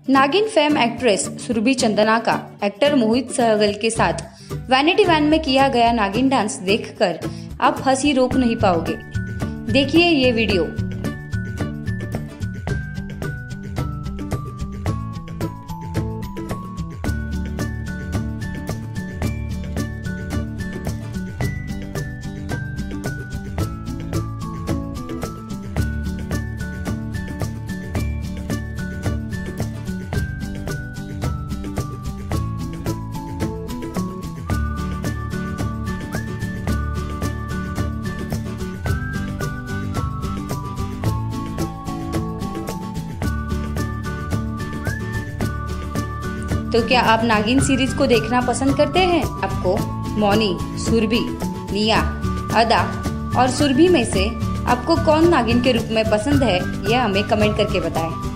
नागिन fame actress Surabhi Chandana का actor मोहित सहगल के साथ वैनिटी वैन में किया गया नागिन डांस देखकर आप हंसी रोक नहीं पाओगे। देखिए ये वीडियो। तो क्या आप नागिन सीरीज को देखना पसंद करते हैं? आपको मौनी, सुरभि, निया, अदा और सुरभि में से आपको कौन नागिन के रूप में पसंद है, यह हमें कमेंट करके बताएं।